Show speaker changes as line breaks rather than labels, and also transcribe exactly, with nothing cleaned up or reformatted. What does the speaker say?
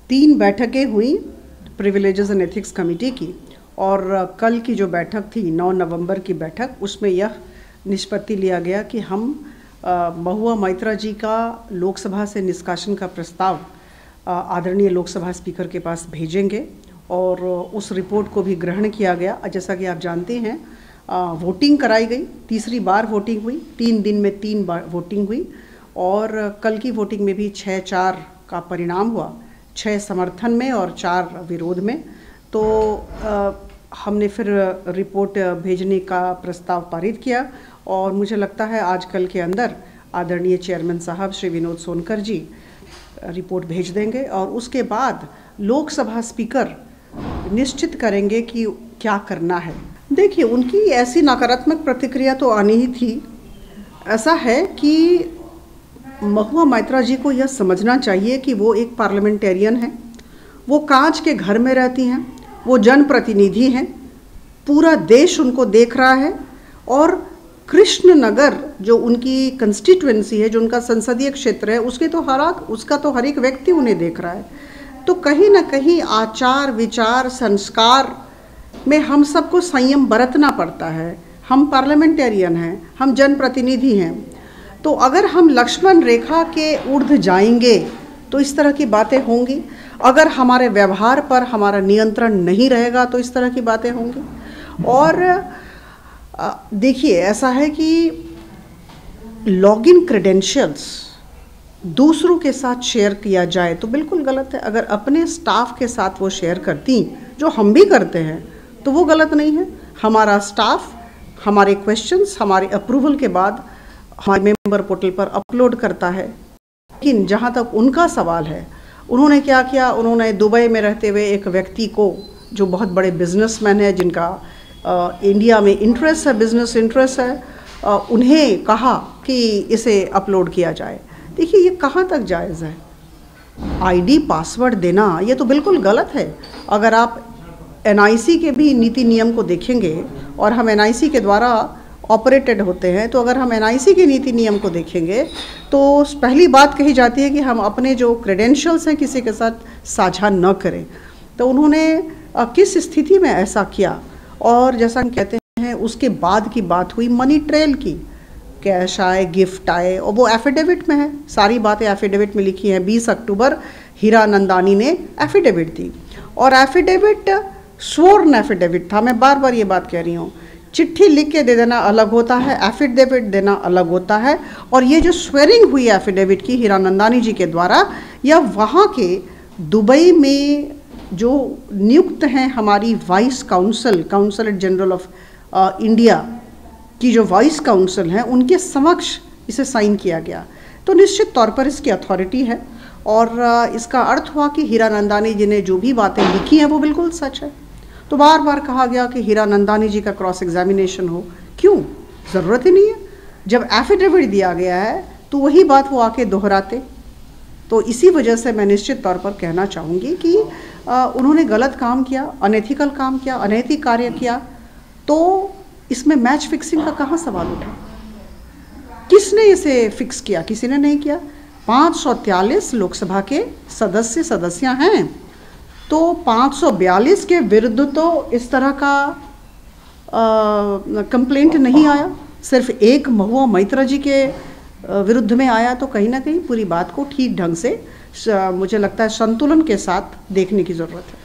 तीन बैठकें हुई प्रिविलेजेस एंड एथिक्स कमेटी की, और कल की जो बैठक थी नौ नवंबर की बैठक, उसमें यह निष्पत्ति लिया गया कि हम महुआ मैत्रा जी का लोकसभा से निष्कासन का प्रस्ताव आदरणीय लोकसभा स्पीकर के पास भेजेंगे और उस रिपोर्ट को भी ग्रहण किया गया। जैसा कि आप जानते हैं वोटिंग कराई गई, तीसरी बार वोटिंग हुई, तीन दिन में तीन बार वोटिंग हुई और कल की वोटिंग में भी छः चार का परिणाम हुआ, छः समर्थन में और चार विरोध में। तो आ, हमने फिर रिपोर्ट भेजने का प्रस्ताव पारित किया और मुझे लगता है आज कल के अंदर आदरणीय चेयरमैन साहब श्री विनोद सोनकर जी रिपोर्ट भेज देंगे और उसके बाद लोकसभा स्पीकर निश्चित करेंगे कि क्या करना है। देखिए, उनकी ऐसी नकारात्मक प्रतिक्रिया तो आनी ही थी। ऐसा है कि महुआ मैत्रा जी को यह समझना चाहिए कि वो एक पार्लियामेंटेरियन हैं, वो कांच के घर में रहती हैं, वो जनप्रतिनिधि हैं, पूरा देश उनको देख रहा है और कृष्णनगर जो उनकी कंस्टिट्यूएंसी है, जो उनका संसदीय क्षेत्र है, उसके तो हर उसका तो हर एक व्यक्ति उन्हें देख रहा है। तो कहीं ना कहीं आचार विचार संस्कार में हम सबको संयम बरतना पड़ता है। हम पार्लियामेंटेरियन हैं, हम जनप्रतिनिधि हैं, तो अगर हम लक्ष्मण रेखा के ऊर्ध्व जाएंगे तो इस तरह की बातें होंगी। अगर हमारे व्यवहार पर हमारा नियंत्रण नहीं रहेगा तो इस तरह की बातें होंगी। और देखिए, ऐसा है कि लॉगिन क्रेडेंशियल्स दूसरों के साथ शेयर किया जाए तो बिल्कुल गलत है। अगर अपने स्टाफ के साथ वो शेयर करती, जो हम भी करते हैं, तो वो गलत नहीं है। हमारा स्टाफ हमारे क्वेश्चंस हमारे अप्रूवल के बाद हमारे मेंबर पोर्टल पर अपलोड करता है। लेकिन जहाँ तक उनका सवाल है, उन्होंने क्या किया, उन्होंने दुबई में रहते हुए एक व्यक्ति को, जो बहुत बड़े बिजनेसमैन है, जिनका आ, इंडिया में इंटरेस्ट है, बिजनेस इंटरेस्ट है, आ, उन्हें कहा कि इसे अपलोड किया जाए। देखिए, ये कहाँ तक जायज़ है? आईडी पासवर्ड देना ये तो बिल्कुल गलत है। अगर आप एन आई सी के भी नीति नियम को देखेंगे, और हम एन आई सी के द्वारा ऑपरेटेड होते हैं, तो अगर हम एन आई सी के नीति नियम को देखेंगे तो पहली बात कही जाती है कि हम अपने जो क्रेडेंशियल्स हैं किसी के साथ साझा न करें। तो उन्होंने किस स्थिति में ऐसा किया, और जैसा हम कहते हैं उसके बाद की बात हुई मनी ट्रेल की, कैश आए, गिफ्ट आए, और वो एफिडेविट में है, सारी बातें एफिडेविट में लिखी हैं। बीस अक्टूबर हीरानंदानी ने एफिडेविट दी और एफिडेविट स्वर्ण एफिडेविट था। मैं बार बार ये बात कह रही हूँ, चिट्ठी लिख के दे देना अलग होता है, एफिडेविट देना अलग होता है। और ये जो स्वेरिंग हुई एफिडेविट की हीरानंदानी जी के द्वारा, या वहाँ के दुबई में जो नियुक्त हैं हमारी vice council, consulate general of India की जो वाइस काउंसिल हैं, उनके समक्ष इसे साइन किया गया। तो निश्चित तौर पर इसकी अथॉरिटी है और uh, इसका अर्थ हुआ कि हीरानंदानी जी ने जो भी बातें लिखी हैं वो बिल्कुल सच है। तो बार बार कहा गया कि हीरानंदानी जी का क्रॉस एग्जामिनेशन हो, क्यों? ज़रूरत ही नहीं है। जब एफिडेविट दिया गया है तो वही बात वो आके दोहराते। तो इसी वजह से मैं निश्चित तौर पर कहना चाहूँगी कि आ, उन्होंने गलत काम किया, अनएथिकल काम किया, अनैतिक कार्य किया। तो इसमें मैच फिक्सिंग का कहाँ सवाल उठा? किसने इसे फिक्स किया? किसी ने नहीं किया। पाँच सौ तैंतालीस लोकसभा के सदस्य सदस्या हैं, तो पाँच सौ बयालीस के विरुद्ध तो इस तरह का कंप्लेंट नहीं आया, सिर्फ एक महुआ मैत्रा जी के विरुद्ध में आया। तो कहीं ना कहीं पूरी बात को ठीक ढंग से, मुझे लगता है, संतुलन के साथ देखने की ज़रूरत है।